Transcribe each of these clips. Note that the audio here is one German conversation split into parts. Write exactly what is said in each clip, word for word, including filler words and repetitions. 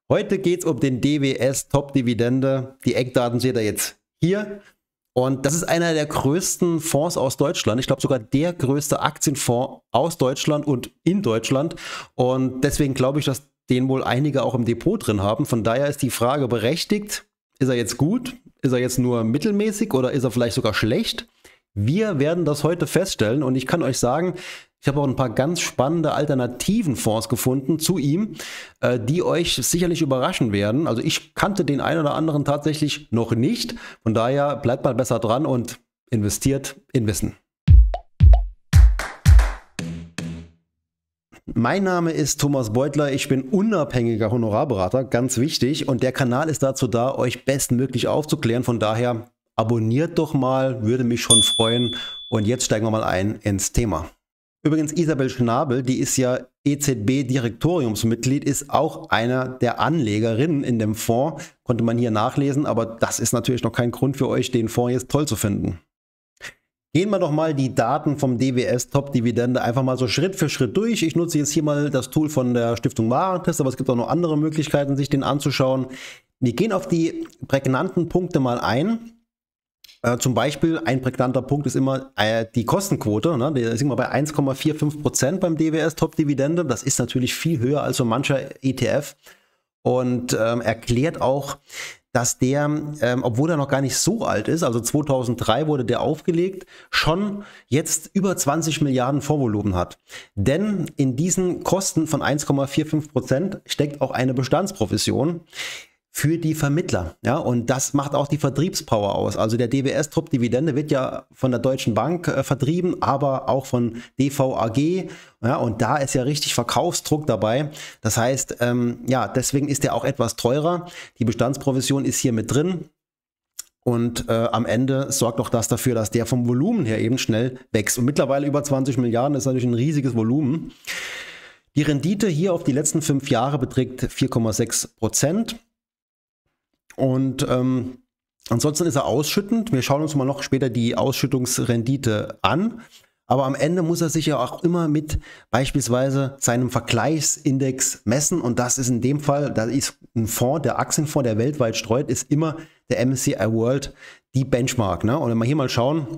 Heute geht es um den D W S Top Dividende. Die Eckdaten seht ihr jetzt hier. Und das ist einer der größten Fonds aus Deutschland. Ich glaube sogar der größte Aktienfonds aus Deutschland und in Deutschland. Und deswegen glaube ich, dass den wohl einige auch im Depot drin haben. Von daher ist die Frage berechtigt. Ist er jetzt gut? Ist er jetzt nur mittelmäßig oder ist er vielleicht sogar schlecht? Wir werden das heute feststellen und ich kann euch sagen, ich habe auch ein paar ganz spannende alternativen Fonds gefunden zu ihm, äh, die euch sicherlich überraschen werden. Also ich kannte den einen oder anderen tatsächlich noch nicht. Von daher bleibt mal besser dran und investiert in Wissen. Mein Name ist Thomas Beutler, ich bin unabhängiger Honorarberater, ganz wichtig. Und der Kanal ist dazu da, euch bestmöglich aufzuklären. Von daher abonniert doch mal, würde mich schon freuen. Und jetzt steigen wir mal ein ins Thema. Übrigens, Isabel Schnabel, die ist ja E Z B-Direktoriumsmitglied, ist auch einer der Anlegerinnen in dem Fonds. Konnte man hier nachlesen, aber das ist natürlich noch kein Grund für euch, den Fonds jetzt toll zu finden. Gehen wir doch mal die Daten vom D W S Top Dividende einfach mal so Schritt für Schritt durch. Ich nutze jetzt hier mal das Tool von der Stiftung Warentest, aber es gibt auch noch andere Möglichkeiten, sich den anzuschauen. Wir gehen auf die prägnanten Punkte mal ein. Äh, zum Beispiel ein prägnanter Punkt ist immer äh, die Kostenquote. Ne? Da sind wir bei eins Komma fünfundvierzig Prozent beim D W S Top Dividende. Das ist natürlich viel höher als so mancher E T F und ähm, erklärt auch, dass der, ähm, obwohl er noch gar nicht so alt ist, also zweitausenddrei wurde der aufgelegt, schon jetzt über zwanzig Milliarden Fondsvolumen hat. Denn in diesen Kosten von eins Komma fünfundvierzig Prozent steckt auch eine Bestandsprovision für die Vermittler, ja, und das macht auch die Vertriebspower aus. Also der D W S Top Dividende wird ja von der Deutschen Bank äh, vertrieben, aber auch von D V A G, ja, und da ist ja richtig Verkaufsdruck dabei. Das heißt, ähm, ja, deswegen ist der auch etwas teurer. Die Bestandsprovision ist hier mit drin und äh, am Ende sorgt auch das dafür, dass der vom Volumen her eben schnell wächst. Und mittlerweile über zwanzig Milliarden ist natürlich ein riesiges Volumen. Die Rendite hier auf die letzten fünf Jahre beträgt vier Komma sechs Prozent. Und ähm, ansonsten ist er ausschüttend. Wir schauen uns mal noch später die Ausschüttungsrendite an. Aber am Ende muss er sich ja auch immer mit beispielsweise seinem Vergleichsindex messen. Und das ist in dem Fall, da ist ein Fonds, der Aktienfonds, der weltweit streut, ist immer der M S C I World die Benchmark. Ne? Und wenn wir hier mal schauen,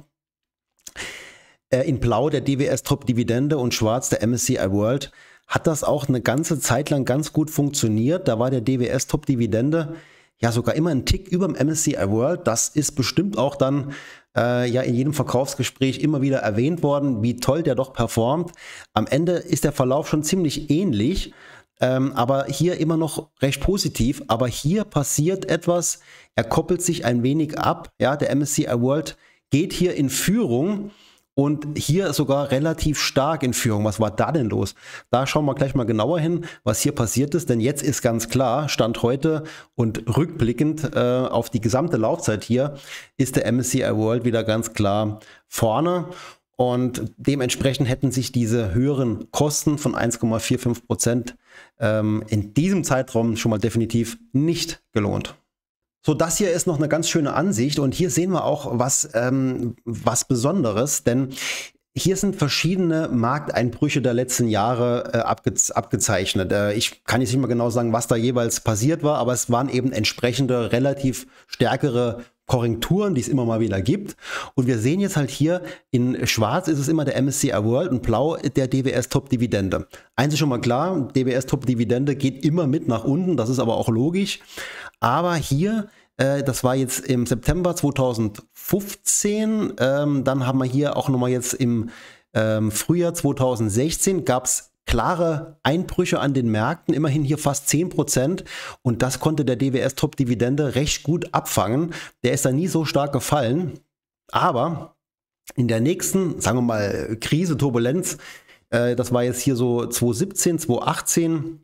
äh, in Blau der D W S Top Dividende und Schwarz der M S C I World, hat das auch eine ganze Zeit lang ganz gut funktioniert. Da war der D W S Top Dividende ja sogar immer ein Tick über dem M S C I World. Das ist bestimmt auch dann äh, ja in jedem Verkaufsgespräch immer wieder erwähnt worden, wie toll der doch performt. Am Ende ist der Verlauf schon ziemlich ähnlich, ähm, aber hier immer noch recht positiv. Aber hier passiert etwas, er koppelt sich ein wenig ab. Ja, der M S C I World geht hier in Führung. Und hier sogar relativ stark in Führung. Was war da denn los? Da schauen wir gleich mal genauer hin, was hier passiert ist. Denn jetzt ist ganz klar, Stand heute und rückblickend äh, auf die gesamte Laufzeit hier, ist der M S C I World wieder ganz klar vorne. Und dementsprechend hätten sich diese höheren Kosten von eins Komma fünfundvierzig Prozent ähm, in diesem Zeitraum schon mal definitiv nicht gelohnt. So, das hier ist noch eine ganz schöne Ansicht und hier sehen wir auch was, ähm, was Besonderes, denn hier sind verschiedene Markteinbrüche der letzten Jahre äh, abge abgezeichnet. Äh, ich kann jetzt nicht mehr genau sagen, was da jeweils passiert war, aber es waren eben entsprechende relativ stärkere Korrekturen, die es immer mal wieder gibt. Und wir sehen jetzt halt hier, in schwarz ist es immer der M S C I World und blau der D W S Top Dividende. Eins ist schon mal klar, D W S Top Dividende geht immer mit nach unten, das ist aber auch logisch. Aber hier, äh, das war jetzt im September zweitausendfünfzehn, ähm, dann haben wir hier auch nochmal jetzt im ähm, Frühjahr zweitausendsechzehn, gab es klare Einbrüche an den Märkten, immerhin hier fast zehn Prozent und das konnte der D W S Top Dividende recht gut abfangen. Der ist da nie so stark gefallen, aber in der nächsten, sagen wir mal, Krise, Turbulenz, äh, das war jetzt hier so zweitausendsiebzehn, zweitausendachtzehn,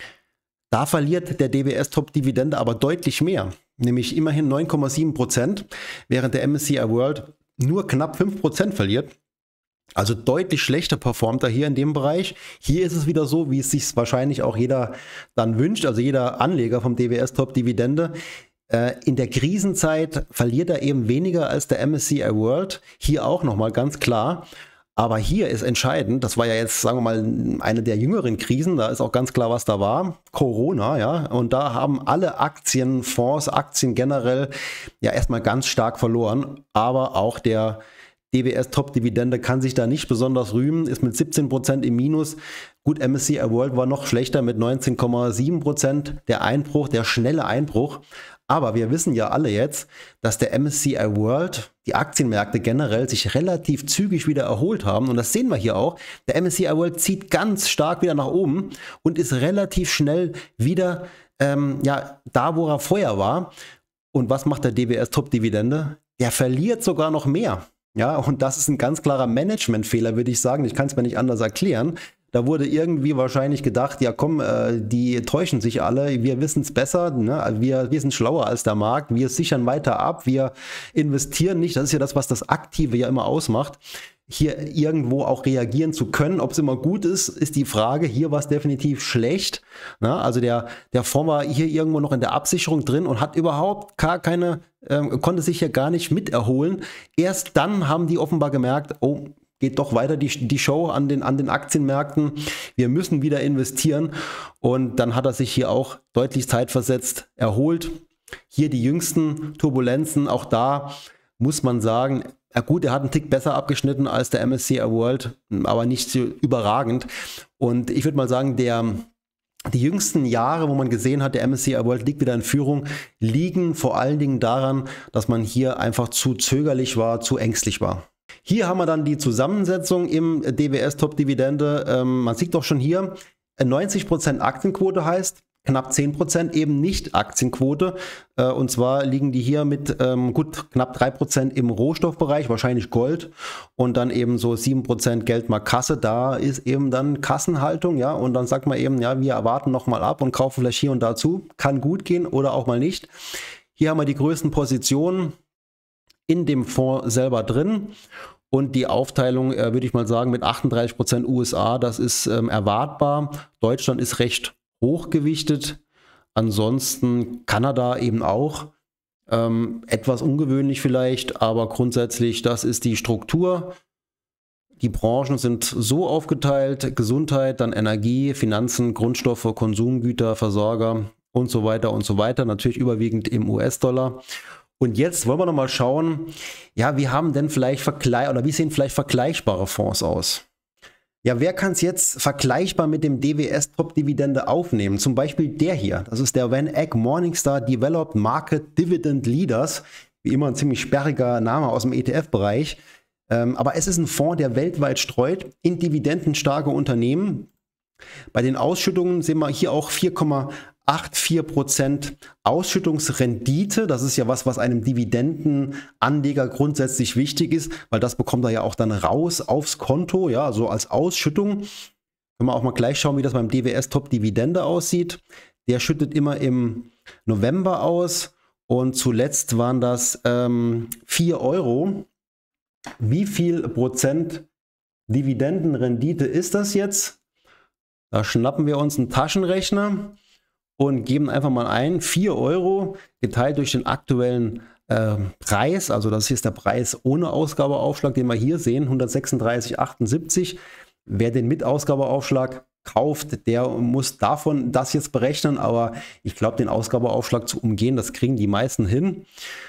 da verliert der D W S Top Dividende aber deutlich mehr, nämlich immerhin neun Komma sieben Prozent, während der M S C I World nur knapp fünf Prozent verliert. Also deutlich schlechter performt er hier in dem Bereich. Hier ist es wieder so, wie es sich wahrscheinlich auch jeder dann wünscht, also jeder Anleger vom D W S Top Dividende. Äh, in der Krisenzeit verliert er eben weniger als der M S C I World. Hier auch nochmal ganz klar. Aber hier ist entscheidend, das war ja jetzt, sagen wir mal, eine der jüngeren Krisen, da ist auch ganz klar, was da war, Corona, ja, und da haben alle Aktienfonds, Aktien generell ja erstmal ganz stark verloren, aber auch der D W S Top-Dividende kann sich da nicht besonders rühmen, ist mit siebzehn Prozent im Minus. Gut, M S C I World war noch schlechter mit neunzehn Komma sieben Prozent, der Einbruch, der schnelle Einbruch. Aber wir wissen ja alle jetzt, dass der M S C I World, die Aktienmärkte generell, sich relativ zügig wieder erholt haben. Und das sehen wir hier auch. Der M S C I World zieht ganz stark wieder nach oben und ist relativ schnell wieder ähm, ja, da, wo er vorher war. Und was macht der D W S Top-Dividende? Der verliert sogar noch mehr. Ja, und das ist ein ganz klarer Managementfehler, würde ich sagen. Ich kann es mir nicht anders erklären. Da wurde irgendwie wahrscheinlich gedacht, ja komm, äh, die täuschen sich alle, wir wissen es besser, ne? wir, wir sind schlauer als der Markt, wir sichern weiter ab, wir investieren nicht, das ist ja das, was das Aktive ja immer ausmacht. Hier irgendwo auch reagieren zu können, ob es immer gut ist, ist die Frage. Hier war es definitiv schlecht. Na, also der, der Fonds war hier irgendwo noch in der Absicherung drin und hat überhaupt gar keine, äh, konnte sich hier gar nicht miterholen. Erst dann haben die offenbar gemerkt, oh, geht doch weiter die, die Show an den, an den Aktienmärkten. Wir müssen wieder investieren. Und dann hat er sich hier auch deutlich zeitversetzt erholt. Hier die jüngsten Turbulenzen, auch da muss man sagen, ja gut, er hat einen Tick besser abgeschnitten als der M S C I World, aber nicht so überragend. Und ich würde mal sagen, der, die jüngsten Jahre, wo man gesehen hat, der M S C I World liegt wieder in Führung, liegen vor allen Dingen daran, dass man hier einfach zu zögerlich war, zu ängstlich war. Hier haben wir dann die Zusammensetzung im D W S Top-Dividende. Ähm, man sieht doch schon hier, neunzig Prozent Aktienquote heißt, knapp zehn Prozent eben nicht Aktienquote. Äh, und zwar liegen die hier mit ähm, gut knapp drei Prozent im Rohstoffbereich, wahrscheinlich Gold. Und dann eben so sieben Prozent Geldmarktkasse. Da ist eben dann Kassenhaltung. Ja, und dann sagt man eben, ja, wir erwarten nochmal ab und kaufen vielleicht hier und da zu. Kann gut gehen oder auch mal nicht. Hier haben wir die größten Positionen in dem Fonds selber drin. Und die Aufteilung, äh, würde ich mal sagen, mit achtunddreißig Prozent U S A, das ist ähm, erwartbar. Deutschland ist recht hochgewichtet. Ansonsten Kanada eben auch. Ähm, etwas ungewöhnlich vielleicht, aber grundsätzlich, das ist die Struktur. Die Branchen sind so aufgeteilt: Gesundheit, dann Energie, Finanzen, Grundstoffe, Konsumgüter, Versorger und so weiter und so weiter. Natürlich überwiegend im U S-Dollar. Und jetzt wollen wir noch mal schauen, ja, wie haben denn vielleicht Vergleich oder wie sehen vielleicht vergleichbare Fonds aus? Ja, wer kann es jetzt vergleichbar mit dem D W S Top-Dividende aufnehmen? Zum Beispiel der hier. Das ist der Van Eck Morningstar Developed Market Dividend Leaders. Wie immer ein ziemlich sperriger Name aus dem E T F-Bereich. Ähm, aber es ist ein Fonds, der weltweit streut in dividendenstarke Unternehmen. Bei den Ausschüttungen sehen wir hier auch vier Komma vierundachtzig Prozent Ausschüttungsrendite. Das ist ja was, was einem Dividendenanleger grundsätzlich wichtig ist, weil das bekommt er ja auch dann raus aufs Konto, ja, so als Ausschüttung. Können wir auch mal gleich schauen, wie das beim D W S Top Dividende aussieht. Der schüttet immer im November aus und zuletzt waren das ähm, vier Euro. Wie viel Prozent Dividendenrendite ist das jetzt? Da schnappen wir uns einen Taschenrechner und geben einfach mal ein, vier Euro geteilt durch den aktuellen äh, Preis, also das hier ist der Preis ohne Ausgabeaufschlag, den wir hier sehen, hundertsechsunddreißig Komma achtundsiebzig. Wer den mit Ausgabeaufschlag kauft, der muss davon das jetzt berechnen, aber ich glaube, den Ausgabeaufschlag zu umgehen, das kriegen die meisten hin.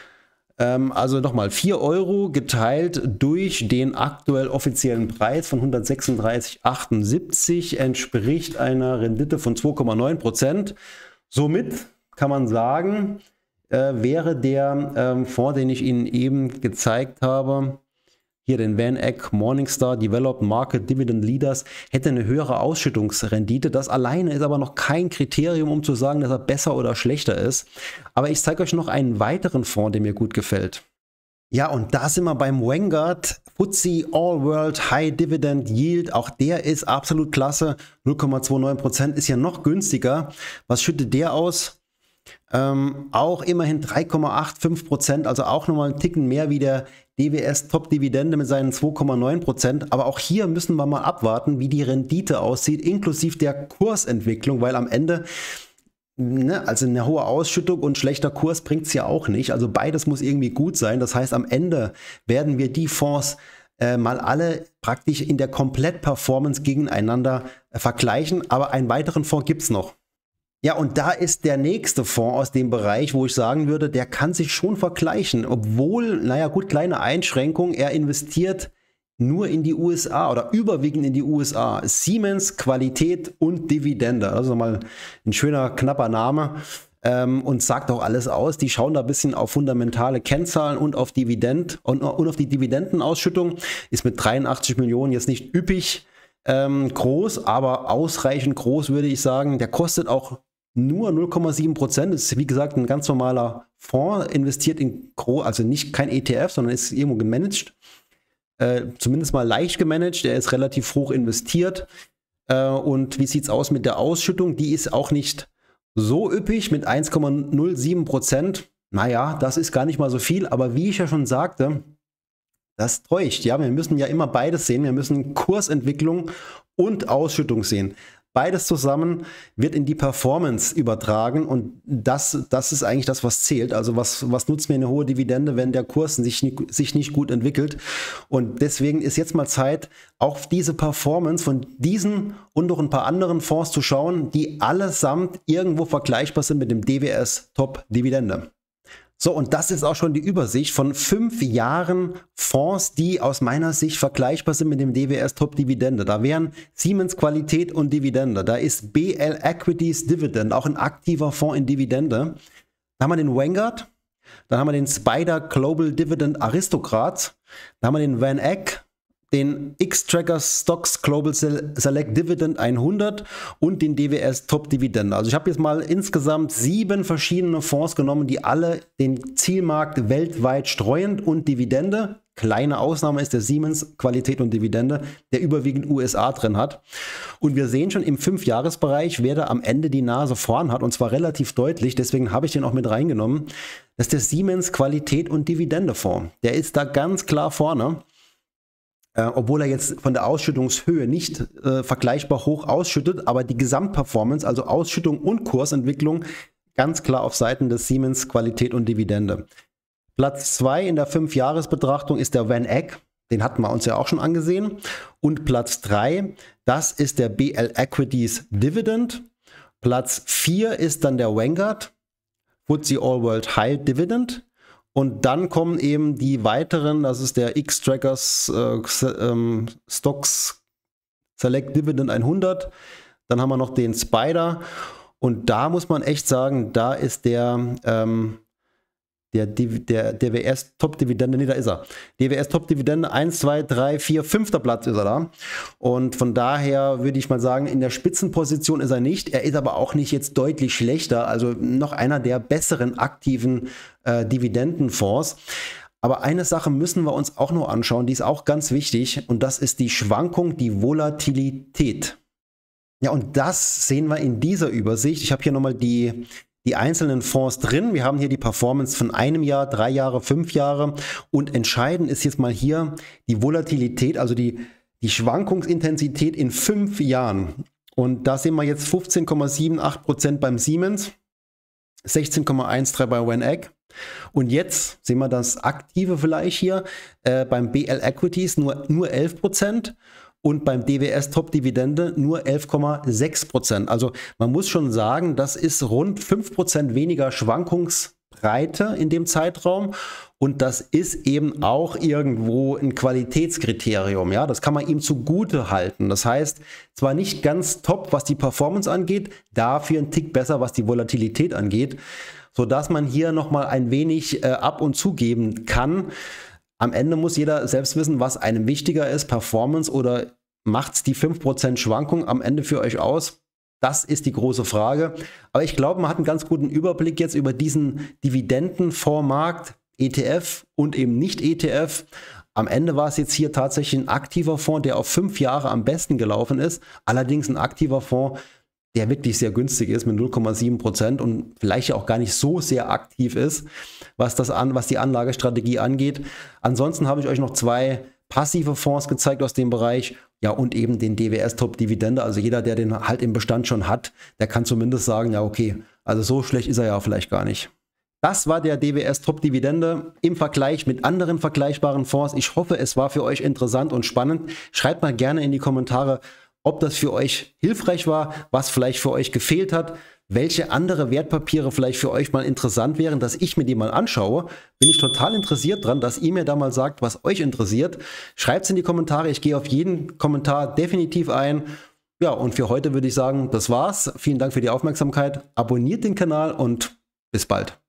Ähm, also nochmal, vier Euro geteilt durch den aktuell offiziellen Preis von hundertsechsunddreißig Komma achtundsiebzig entspricht einer Rendite von zwei Komma neun Prozent. Somit kann man sagen, äh, wäre der ähm, Fonds, den ich Ihnen eben gezeigt habe, hier den Van Eck Morningstar Developed Market Dividend Leaders, hätte eine höhere Ausschüttungsrendite. Das alleine ist aber noch kein Kriterium, um zu sagen, dass er besser oder schlechter ist. Aber ich zeige euch noch einen weiteren Fonds, der mir gut gefällt. Ja, und da sind wir beim Vanguard F T S E All World High Dividend Yield. Auch der ist absolut klasse. null Komma neunundzwanzig Prozent ist ja noch günstiger. Was schüttet der aus? Ähm, auch immerhin drei Komma fünfundachtzig Prozent, also auch nochmal einen Ticken mehr wie der D W S Top Dividende mit seinen zwei Komma neun Prozent. Aber auch hier müssen wir mal abwarten, wie die Rendite aussieht, inklusive der Kursentwicklung, weil am Ende, ne, also eine hohe Ausschüttung und schlechter Kurs bringt es ja auch nicht. Also beides muss irgendwie gut sein. Das heißt, am Ende werden wir die Fonds äh, mal alle praktisch in der Komplett-Performance gegeneinander äh, vergleichen. Aber einen weiteren Fonds gibt es noch. Ja, und da ist der nächste Fonds aus dem Bereich, wo ich sagen würde, der kann sich schon vergleichen. Obwohl, naja gut, kleine Einschränkung, er investiert nur in die U S A oder überwiegend in die U S A. Siemens, Qualität und Dividende. Also mal ein schöner, knapper Name ähm, und sagt auch alles aus. Die schauen da ein bisschen auf fundamentale Kennzahlen und auf Dividend und, und auf die Dividendenausschüttung. Ist mit dreiundachtzig Millionen jetzt nicht üppig ähm, groß, aber ausreichend groß, würde ich sagen. Der kostet auch nur null Komma sieben Prozent. Das ist wie gesagt ein ganz normaler Fonds, investiert in, also nicht kein E T F, sondern ist irgendwo gemanagt. Äh, zumindest mal leicht gemanagt, der ist relativ hoch investiert. Äh, und wie sieht es aus mit der Ausschüttung? Die ist auch nicht so üppig mit eins Komma null sieben Prozent. Naja, das ist gar nicht mal so viel, aber wie ich ja schon sagte, das täuscht. Ja, wir müssen ja immer beides sehen. Wir müssen Kursentwicklung und Ausschüttung sehen. Beides zusammen wird in die Performance übertragen und das, das ist eigentlich das, was zählt. Also was, was nutzt mir eine hohe Dividende, wenn der Kurs sich nicht, sich nicht gut entwickelt? Und deswegen ist jetzt mal Zeit, auf diese Performance von diesen und noch ein paar anderen Fonds zu schauen, die allesamt irgendwo vergleichbar sind mit dem D W S Top Dividende. So, und das ist auch schon die Übersicht von fünf Jahren Fonds, die aus meiner Sicht vergleichbar sind mit dem D W S Top Dividende. Da wären Siemens Qualität und Dividende. Da ist B L Equities Dividend, auch ein aktiver Fonds in Dividende. Da haben wir den Vanguard, dann haben wir den Spider Global Dividend Aristocrats, dann haben wir den Van Eck, den X-Tracker Stocks Global Select Dividend hundert und den D W S Top Dividende. Also ich habe jetzt mal insgesamt sieben verschiedene Fonds genommen, die alle den Zielmarkt weltweit streuen und Dividende. Kleine Ausnahme ist der Siemens Qualität und Dividende, der überwiegend U S A drin hat. Und wir sehen schon im Fünf-Jahres-Bereich, wer da am Ende die Nase vorn hat, und zwar relativ deutlich, deswegen habe ich den auch mit reingenommen, das ist der Siemens Qualität und Dividende Fonds. Der ist da ganz klar vorne. Äh, obwohl er jetzt von der Ausschüttungshöhe nicht äh, vergleichbar hoch ausschüttet, aber die Gesamtperformance, also Ausschüttung und Kursentwicklung, ganz klar auf Seiten des Siemens Qualität und Dividende. Platz zwei in der Fünf-Jahres-Betrachtung ist der Van Eck, den hatten wir uns ja auch schon angesehen. Und Platz drei, das ist der B L Equities Dividend. Platz vier ist dann der Vanguard, F T S E All World High Dividend. Und dann kommen eben die weiteren, das ist der X-Trackers äh, ähm, Stocks Select Dividend hundert. Dann haben wir noch den Spider. Und da muss man echt sagen, da ist der, ähm, der, der D W S Top Dividende, nee, da ist er. D W S Top Dividende eins, zwei, drei, vier, fünfter Platz ist er da. Und von daher würde ich mal sagen, in der Spitzenposition ist er nicht. Er ist aber auch nicht jetzt deutlich schlechter. Also noch einer der besseren aktiven äh, Dividendenfonds. Aber eine Sache müssen wir uns auch noch anschauen, die ist auch ganz wichtig. Und das ist die Schwankung, die Volatilität. Ja, und das sehen wir in dieser Übersicht. Ich habe hier nochmal die... die einzelnen Fonds drin. Wir haben hier die Performance von einem Jahr, drei Jahre, fünf Jahre. Und entscheidend ist jetzt mal hier die Volatilität, also die, die Schwankungsintensität in fünf Jahren. Und da sehen wir jetzt fünfzehn Komma achtundsiebzig Prozent beim Siemens, sechzehn Komma dreizehn bei Van Eck. Und jetzt sehen wir das Aktive vielleicht hier äh, beim B L Equities nur, nur elf Prozent. Und beim D W S Top Dividende nur elf Komma sechs Prozent. Also man muss schon sagen, das ist rund fünf Prozent weniger Schwankungsbreite in dem Zeitraum. Und das ist eben auch irgendwo ein Qualitätskriterium. Ja, das kann man ihm zugute halten. Das heißt, zwar nicht ganz top, was die Performance angeht, dafür ein Tick besser, was die Volatilität angeht, sodass man hier nochmal ein wenig äh, ab und zugeben kann. Am Ende muss jeder selbst wissen, was einem wichtiger ist, Performance oder macht es die fünf Prozent Schwankung am Ende für euch aus? Das ist die große Frage. Aber ich glaube, man hat einen ganz guten Überblick jetzt über diesen Dividendenfondsmarkt, E T F und eben nicht E T F. Am Ende war es jetzt hier tatsächlich ein aktiver Fonds, der auf fünf Jahre am besten gelaufen ist. Allerdings ein aktiver Fonds, der wirklich sehr günstig ist mit null Komma sieben Prozent und vielleicht auch gar nicht so sehr aktiv ist, was, das an, was die Anlagestrategie angeht. Ansonsten habe ich euch noch zwei passive Fonds gezeigt aus dem Bereich, ja, und eben den D W S Top Dividende. Also jeder, der den halt im Bestand schon hat, der kann zumindest sagen, ja, okay, also so schlecht ist er ja vielleicht gar nicht. Das war der D W S Top Dividende im Vergleich mit anderen vergleichbaren Fonds. Ich hoffe, es war für euch interessant und spannend. Schreibt mal gerne in die Kommentare, ob das für euch hilfreich war, was vielleicht für euch gefehlt hat, welche andere Wertpapiere vielleicht für euch mal interessant wären, dass ich mir die mal anschaue. Bin ich total interessiert dran, dass ihr mir da mal sagt, was euch interessiert. Schreibt es in die Kommentare. Ich gehe auf jeden Kommentar definitiv ein. Ja, und für heute würde ich sagen, das war's. Vielen Dank für die Aufmerksamkeit. Abonniert den Kanal und bis bald.